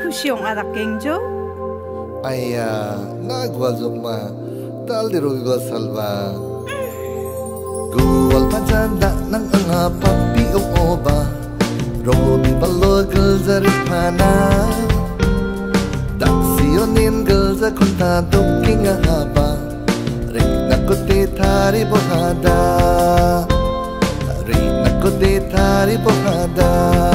kusiong adak gengjo. Ayah, nagwal zuma, tal di rugo salva. Guwal pajanda nang anga papi oba, robi balogel zarif mana. Taksionin gel zakunta duking haba, rik nakuti tari bohada, rik nakuti tari bohada.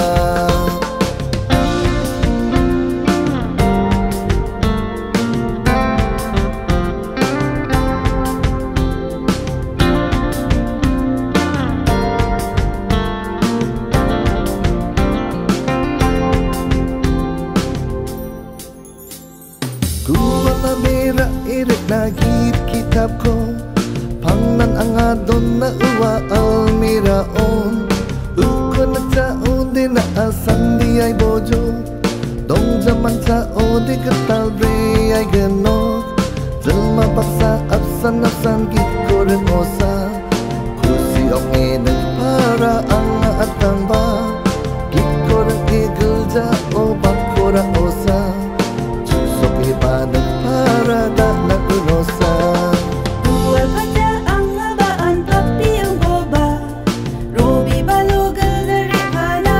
Kuwala mera irik nagit kitab ko, pangnan ang adon na uwa almiraon. Uko na tao di na asan di ay bojo, dong zaman tao di katal bre ay ganot. Jelma paksa absan absan git ko rin osa, kusiong inag para ang atang ba. Git ko rin igil ja o bakura osa, ibadah parada nagunosa. Buwal pada ang abaan papi ang boba, robi balugal dari pana.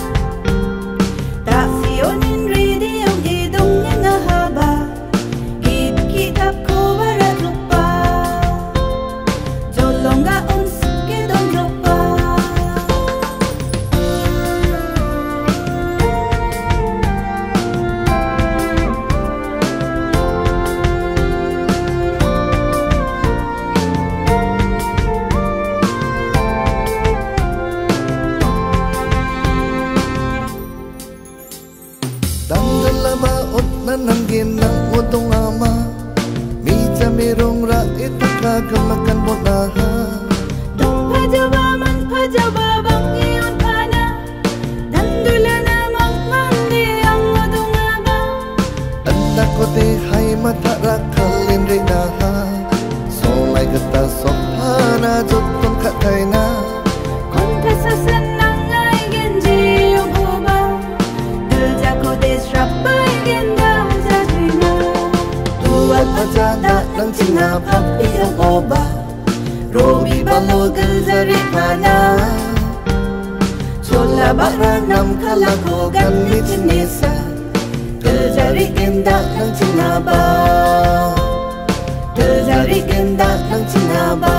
Taksionin ready ang idong niya nga haba, kitab ko warat lupa. Jolong gaon sikidong lupa. Labaot na nanggin ng utong ama, mija mirong rait kagamakan mo na ha. Dong pajaba man pajaba bang iyon pana, dandula namang mandi ang utong ama. Anda ko di hay matarakalin rin na ha, solay gata sopana jutong katay na. Kontesasan ng ay genji yung uba, dulja ko disrapay genda jadina. Tuwal pajada ng singa papi ang oba, robi balogal dari pana. Sola baranam kalakogan ni Chinesa, keljari genda ng sinaba, keljari genda ng sinaba.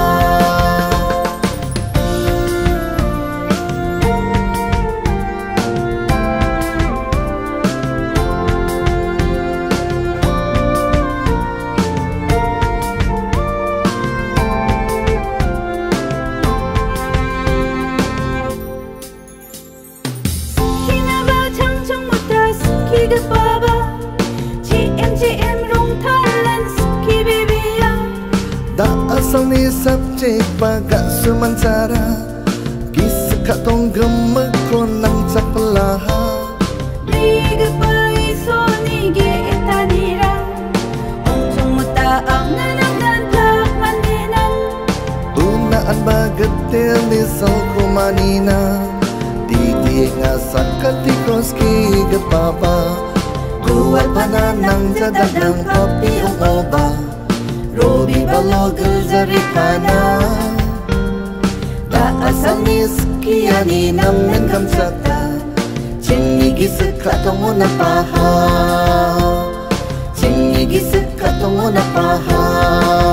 Asal ni subjek baga sumansara, kisah tong gemek ko nang capelaha. Riga pa iso ni giitanira, onsong mutaang nananggan plak mandinan. Tunaan bagatil ni sal kumanina, di nga sakatikos kigapapa. Kuwal pananang jadadang papi ang oba, robi balogel dari pana. Da asal niskiani namen kamsata, cingigi sekatong na paha, cingigi sekatong na paha.